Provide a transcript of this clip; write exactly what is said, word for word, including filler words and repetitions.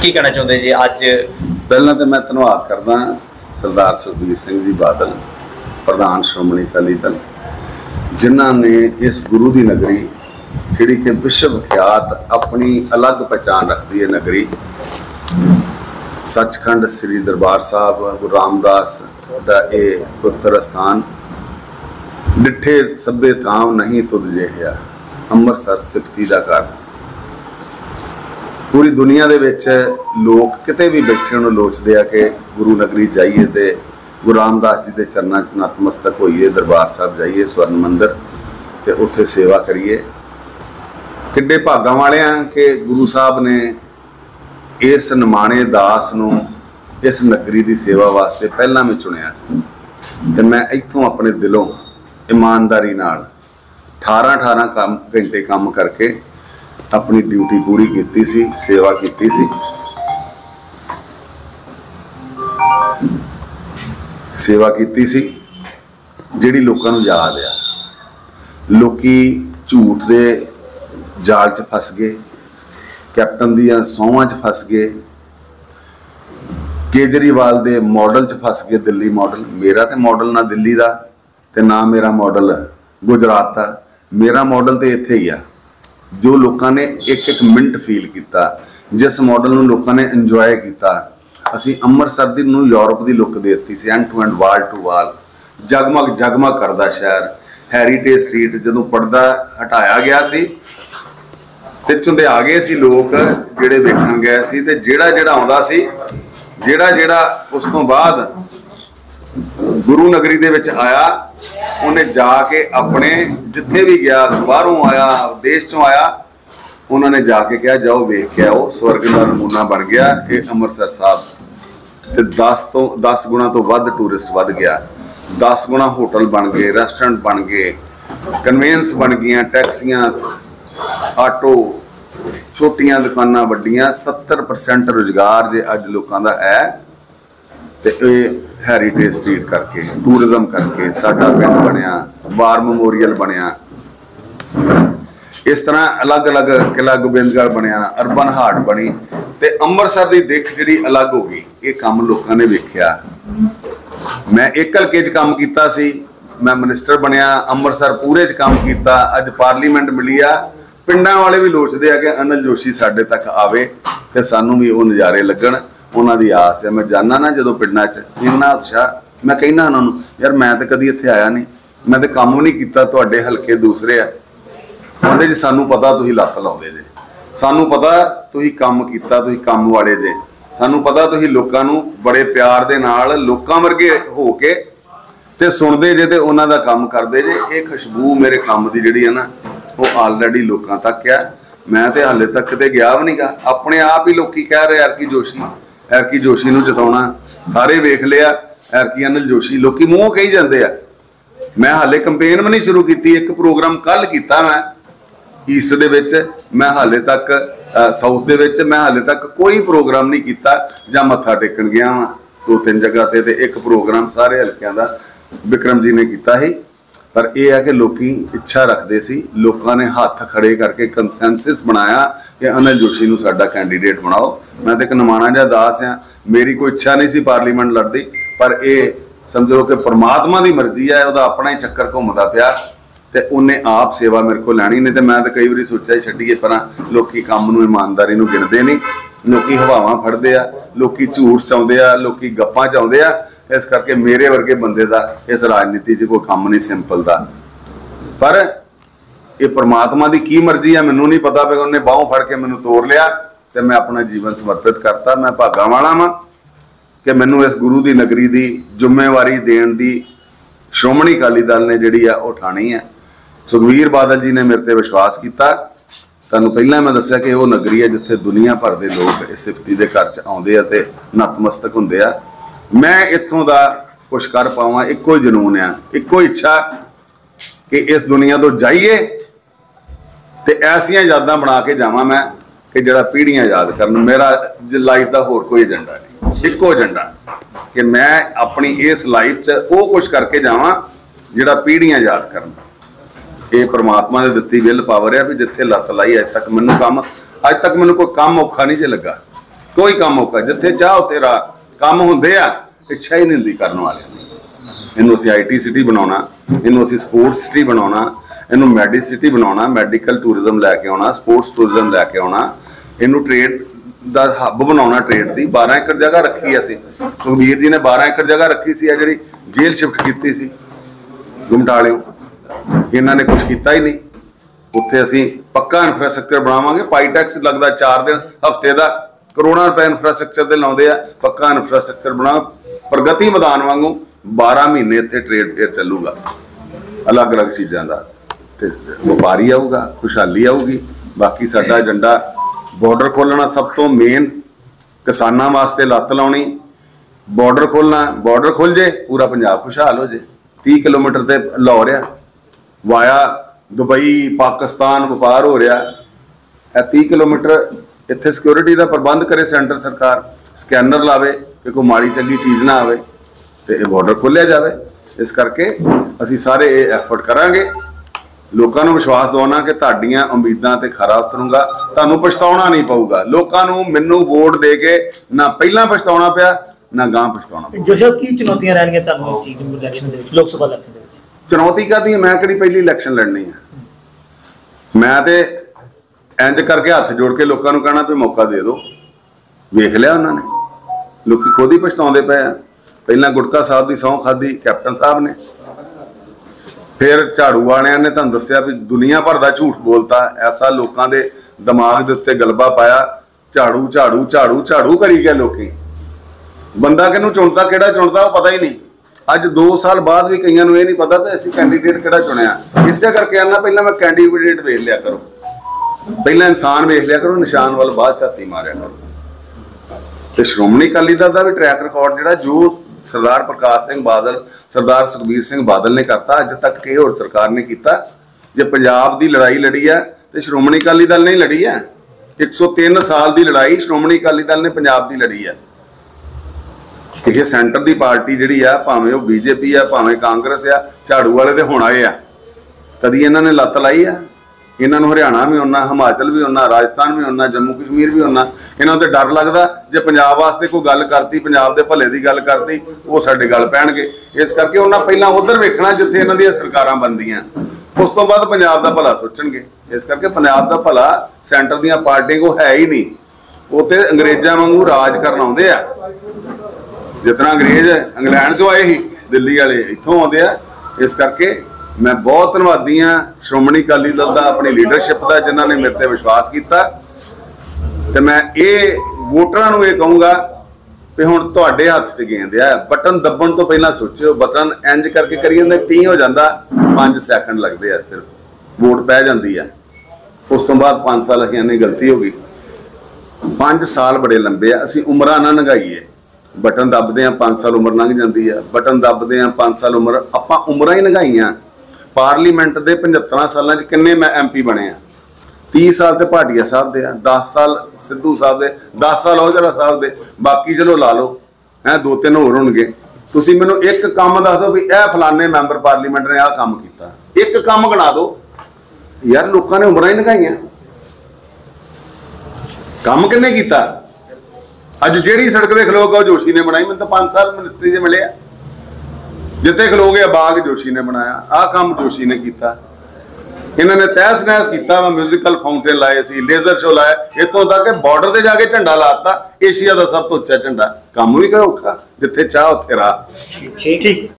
की कहना चाहते जी अज? पहला तो मैं धन्यवाद करदा सरदार सुखबीर सिंह जी बादल, प्रधान श्रोमणी अकाली दल, जिन्हों ने इस गुरु की नगरी जिहड़ी कि विश्व विख्यात अपनी अलग पहचान रखती है नगरी सचखंड श्री दरबार साहब गुरु रामदास का ये पुत्र स्थान डिठे सभे थाम नहीं तुद जिहा ਅੰਮ੍ਰਿਤਸਰ सिफती का घर। पूरी दुनिया दे विच लोग किते भी बैठे उन्होंने लोचते हैं कि गुरु नगरी जाइए तो गुरु रामदास जी के चरणों च नतमस्तक होइए, दरबार साहब जाइए, स्वर्ण मंदिर ते उत्थे सेवा करिए। किड्डे भागां वाले हैं कि गुरु साहब ने इस निमाणे दास नूं इस नगरी की सेवा वास्ते पहला मैं चुनिया सी ते मैं इत्थों अपने दिलों ईमानदारी नाल अठारह अठारह काम घंटे काम करके अपनी ड्यूटी पूरी की सी, सेवा की सी। सेवा की सी जिहड़ी लोकां नूं याद आ। लोकी झूठ दे जाल च फस गए, कैप्टन दियां सौहां च फस गए, केजरीवाल दे मॉडल च फस गए, दिल्ली मॉडल। मेरा तो मॉडल ना दिल्ली का ते ना मेरा मॉडल गुजरात का, मेरा मॉडल तो इत्थे ही आ जो लोगों ने एक एक मिनट फील किया, जिस मॉडल नूं लोगों ने इंजॉय किया। असी अमृतसर दी नूं यूरोप की लुक दे दी सी, end to end wall to wall जगमग जगमग करदा शहर। हैरीटेज स्ट्रीट जदों पर्दा हटाया गया सी ते चुंदे आ गए सी लोग जिहड़े वेखण गए सी, ते जिहड़ा जिहड़ा आउंदा सी, जिहड़ा जिहड़ा उस तों बाद गुरु नगरी दे विच आया उन्हें जाके अपने जिथे भी गया, बाहरों आया, देश चों आया, उन्होंने जाके कहा जाओ वेख के आओ, स्वर्ग का नमूना बन गया ये अमृतसर साहब। ते दस तो दस गुणा तो वध टूरिस्ट वध गया, दस गुणा होटल बन गए, रेस्टोरेंट बन गए, कन्वेंस बन गई, टैक्सियां, आटो, छोटियां दुकानां, वड्डियां। सत्तर परसेंट रोजगार जे अज लोगों का है ते हैरीटेज स्ट्रीट करके, टूरिज्म करके साडा पिंड बनिया, वार मेमोरीयल बनिया, इस तरह अलग अलग किला गोबिंदगढ़ बनिया, अर्बन हार्ट बनी, ते अमृतसर की दिख जी अलग हो गई। ये काम लोगों ने वेख्या। मैं एक हल्के च काम किया सी, मैं मिनिस्टर बनया, अमृतसर पूरे च काम किया, अज पार्लीमेंट मिली आ। पिंडां वाले भी लोचते हैं कि अनिल जोशी साडे तक आवे ते सानू भी वो नज़ारे लगन, उन्हों की आस है। मैं जाना ना जो पिंडा च इन्ना उत्साह, मैं कहना उन्होंने यार मैं तो कभी इत्थे आया नहीं, मैं तो काम नहीं किया, तुहाडे हल्के दूसरे आ। कहते जी सानू पता तुसीं लत्त लाउंदे जे, सानू पता तुसीं काम कीता, तुसीं काम वाले जे, सानू पता तुसीं लोकां नूं बड़े प्यार दे नाल लोकां वर्गे हो के ते सुणदे जे ते उन्हां दा काम करदे जे। ये खुशबू मेरे काम की जिहड़ी है ना वो ऑलरेडी लोकां तक आ। मैं तो हाले तक किते गया भी नहीं गा, अपने आप ही लोग कह रहे एरकी जोशी एरकी जोशी नूं जिताउणा, सारे वेख लिया एरकी अनिल जोशी, लोग मूँह कही जाते हैं। मैं हाले कंपेन भी नहीं शुरू की, एक प्रोग्राम कल किया मैं ईस्ट दे विच, मैं हाले तक साउथ दे विच मैं हाले तक कोई प्रोग्राम नहीं किया, जां मत्था टेकण गया वा दो तीन जगह ते, ते एक प्रोग्राम सारे हल्कियां दा विक्रम जी ने किया ही। पर यह है कि लोग इच्छा रखते सी, लोगों ने हाथ खड़े करके कंसेंसस बनाया कि अनिल जोशी नूं साडा कैंडीडेट बनाओ। मैं तो एक नमाणा जिहा दास हाँ, मेरी कोई इच्छा नहीं सी पार्लीमेंट लड़दी, पर यह समझो कि परमात्मा की मर्जी है, वह अपना ही चक्कर घूमता पिया ते उन्हें आप सेवा मेरे को लैनी नहीं। तो मैं तो कई बार सोचा ही छड्डीए पर लोग काम नूं ईमानदारी नूं गिणदे नहीं, लोग हवावां फड़दे आ, लोग झूठ चाहुंदे आ, लोग गप्पां चाहुंदे आ। इस करके मेरे वर्गे बंदे का इस राजनीति च कोई काम नहीं सिंपल का। पर ये परमात्मा की की मर्जी है मैनू नहीं पता, भी उन्हें बाहों फड़ के मैनू तोड़ लिया तो मैं अपना जीवन समर्पित करता। मैं भागा वाला वां कि मैनू इस गुरु की नगरी की जिम्मेवारी देण दी श्रोमणी अकाली दल ने जिहड़ी आ उठानी है। सुखबीर बादल जी ने मेरे ते विश्वास किया। तुहानूं पहलां मैं दस्सिया कि वो नगरी है जिथे दुनिया भर के लोग इस सिफती के घर च आउंदे आ ते नतमस्तक हुंदे आ। मैं इत्थों का कुछ कर पावां, एको ही जनून आ, एको इच्छा कि इस दुनिया तो जाइए तो ऐसियां यादां बना के जावां मैं कि जिहड़ा पीढ़ियां याद करन। मेरा लाइफ का होर कोई एजेंडा नहीं, एको एजेंडा कि मैं अपनी इस लाइफ च वो कुछ करके जावां जिहड़ा पीढ़ियां याद करन। ये परमात्मा ने दित्ती विल पावर है भी जिथे लत्त लाई अज तक मैनूं काम अज तक मैनूं कोई काम औखा नहीं जे लगा। कोई काम औखा जिथे चाह उत्थे राह काम हुंदे आ, इच्छा ही नहीं हुंदी करन वाले इनू असीं आई टी सिटी बनाउणा, इनू असीं स्पोर्ट्स सिटी बनाउणा, इनू मैडी सिटी बनाउणा, मैडिकल टूरिज्म लैके आउणा, स्पोर्ट्स टूरिज्म लैके आउणा, इनू ट्रेड दा हब बनाउणा, ट्रेड दी बारह एकड़ जगह रखी असीं। सुखबीर जी ने बारह एकड़ जगह रखी सी, जिहड़ी जेल शिफ्ट कीती सी गुमटालियों, इन्हां ने कुछ कीता ही नहीं। उत्थे असीं पक्का इंफ्रास्ट्रक्चर बनावांगे, पाई टैक्स लगदा चार दिन हफ्ते दा करोड़ां रुपए इंफ्रास्ट्रक्चर दे लाउंदे आ, पक्का इंफ्रास्ट्रक्चर बना प्रगति मैदान वांगू बारह महीने इत्थे ट्रेड फेयर चलूगा अलग अलग चीज़ां दा, ते व्यापारी आऊगा, खुशहाली आऊगी। बाकी साडा एजेंडा बॉर्डर खोलना, सब तो मेन किसानां वास्ते लत्त लाउणी, बॉर्डर खोलना, बॉर्डर खुल जे पूरा पंजाब खुशहाल हो जे। तीस किलोमीटर ते लाहौर आ, वाया दुबई पाकिस्तान व्यापार हो रहा है, तीस किलोमीटर इत्थे सिक्योरिटी का प्रबंध करे सेंटर सरकार, स्कैनर लावे कि कोई माड़ी चंगी चीज़ ना आवे, तो यह बॉर्डर खोलिया जाए। इस करके असी सारे ये एफर्ट करांगे, लोगों को विश्वास दिवाना कि तुहाडीआं उम्मीदां ते खरा उतरूंगा, तुहानूं पछताउणा नहीं पऊगा। लोगों को मैनूं वोट दे के ना पहलां पछताउणा पिया ना गांह पछताउणा पिया। जो सब की चुनौतियां रहणगीआं तुहानूं इस चीज़ इलैक्शन दे विच, लोक सभा इलैक्शन दे विच? चुनौती काहदी, मैं किहड़ी पहली इलैक्शन लड़नी है? मैं तो इंज करके हथ जोड़ के लोगों को कहना भी मौका दे दो। वेख लिया उन्होंने, लोग खुद ही पछताउंदे पे आ। पहला गुटका साहब की सौं खाधी कैप्टन साहब ने, फिर झाड़ू वालियां ने तुहानूं दस्सिया भी दुनिया भर का झूठ बोलता, ऐसा लोगों के दिमाग के उत्ते गलबा पाया, झाड़ू झाड़ू झाड़ू झाड़ू करी गए लोग। बंदा किहनूं चुनता किहड़ा चुनता वो पता ही नहीं। अज दो साल बाद भी कईयां नूं ये नहीं पता भी असीं कैंडीडेट किहड़ा चुनिया। इस करके आना पहला मैं कैंडीडेट वेख लिया करो, पहला इंसान वेख लिया करो, निशान वाल बाद छाती मारिया करो। तो श्रोमणी अकाली दल का भी ट्रैक रिकॉर्ड जिहड़ा जो सरदार प्रकाश सिंह बादल, सरदार सुखबीर सिंह बादल ने करता, अज तक किसी होर सरकार ने किया। जे पंजाब की लड़ाई लड़ी है तो श्रोमणी अकाली दल ने लड़ी है। एक सौ तीन साल की लड़ाई श्रोमणी अकाली दल ने पंजाब की लड़ी है। ये सेंटर की पार्टी जी है, भावें वह बीजेपी है भावें कांग्रेस आ, झाड़ू वाले तो हुण आए आ, कदी इन्हों ने लत्त लाई है। इन्हों हरियाणा भी उन्ना, हिमाचल भी उन्ना, राजस्थान भी उन्ना, जम्मू कश्मीर भी उन्ना। इन्हों तो डर लगता जे पंजाब वास्ते कोई गल करती, पंजाब के भले की गल करती, वो साडे गल पैणगे। इस करके उन्हें पहला उधर वेखना जिथे इन्हां दी सरकारां बनदियां, उस तो बाद पंजाब का भला सोचणगे। इस करके पंजाब का भला सेंटर दीयां पार्टियां को है ही नहीं, वो तो अंग्रेजां वांगू राज करन आउंदे आ। जितना अंग्रेज इंग्लैंड चो आए ही, दिल्ली वाले इत्थों आउंदे आ। इस करके मैं बहुत धन्नवादी हाँ श्रोमणी अकाली दल का, अपनी लीडरशिप का, जिन्हों ने मेरे ते विश्वास किया। तो मैं ये वोटरां नूं ये कहूँगा भी हुण तुहाडे हत्थ च गेंद है, बटन दबण तो पहला सोचो। बटन इंज करके करी जांदे, टी हो जाता, पाँच सैकंड लगते हैं सिर्फ, वोट पै जाती है। उस तो बाद पाँच साल असीं इन्नी गलती हो गई। पाँच साल बड़े लंबे आ, असीं उमरां ना लंघाईए। बटन दबदे हैं पाँच साल उम्र लंघ जाती है, बटन दबदे हैं पाँच साल उम्र, आपां उमरां ही लंघाईआं। पार्लीमेंट के पचहत्तर साल किन्ने मैं एम पी बने, तीस साल तो भाटिया साहब दे, दस साल सिद्धू साहब दे, दस साल औजला साहब दे, बाकी चलो ला लो है दो तीन होर होणगे। तुसीं मैनूं एक काम दस दो भी यह फलाने मैंबर पार्लीमेंट ने आह काम कीता, एक काम गिना दो। यार लोगों ने उम्रां ही लंघाईआं, काम किन्ने कीता? अज जिहड़ी सड़क दे खलो गए जोशी ने बनाई, मैं तो पाँच साल मिनिस्ट्री च मिले। जिते खलो गया बाग जोशी ने बनाया, आह काम जोशी ने किया। इन्होंने तहस नहस किया, म्यूजिकल फाउंटेन लाए सी, लेजर शो लाया, इतों तक बॉर्डर से जाके झंडा लाता, एशिया का सब तो उच्चा झंडा। काम भी कोई औखा, जिथे चाह उत्थे राह।